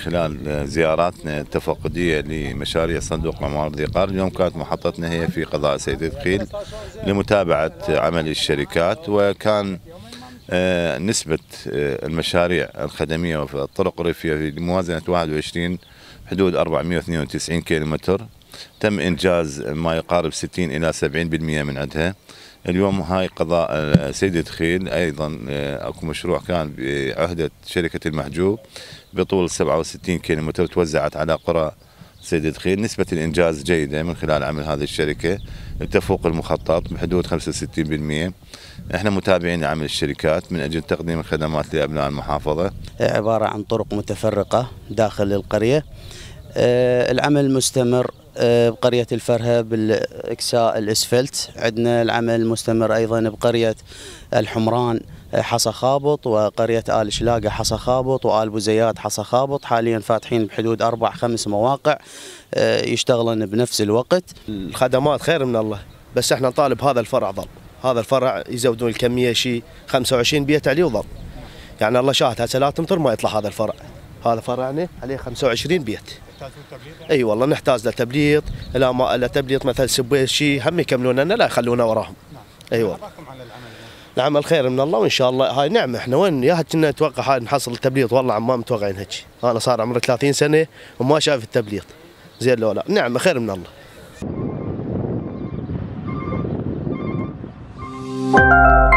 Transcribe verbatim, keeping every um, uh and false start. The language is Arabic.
خلال زياراتنا التفقدية لمشاريع صندوق الأعمار ذي قار. اليوم كانت محطتنا هي في قضاء سيد الدخيل لمتابعة عمل الشركات، وكان نسبة المشاريع الخدمية وفي الطرق الريفية في موازنة واحد وعشرين حدود أربعمئة واثنين وتسعين كيلومتر، تم إنجاز ما يقارب ستين إلى سبعين بالمئة من عندها. اليوم هاي قضاء سيد الدخيل أيضا أكو مشروع كان بعهدة شركة المحجوب بطول سبعة وستين كيلومتر توزعت على قرى سيد الدخيل. نسبة الإنجاز جيدة من خلال عمل هذه الشركة تفوق المخطط بحدود خمسة وستين بالمئة. احنا متابعين لعمل الشركات من أجل تقديم الخدمات لأبناء المحافظة. عبارة عن طرق متفرقة داخل القرية. العمل مستمر بقرية الفرهة بالإكساء الإسفلت، عندنا العمل مستمر أيضا بقرية الحمران حصى خابط، وقرية آل شلاقة حصى خابط، وآل بوزيات حصى خابط. حاليا فاتحين بحدود أربع خمس مواقع يشتغلن بنفس الوقت. الخدمات خير من الله، بس احنا نطالب هذا الفرع ظل، هذا الفرع يزودون الكمية شيء خمسة وعشرين بيت عليه وظل. يعني الله شاهد هسه لا تمطر ما يطلع هذا الفرع، هذا فرعنا عليه خمسة وعشرين بيت. اي والله نحتاج لتبليط، لا ما لا تبليط مثلا سبويس شيء هم يكملون لنا لا يخلونا وراهم. ايوه العمل خير من الله، وان شاء الله هاي نعمه. احنا وين يا كنا نتوقع هاي نحصل التبليط، والله عم ما متوقعين هيك. انا صار عمري ثلاثين سنه وما شايف التبليط زين لو لا. نعمه خير من الله.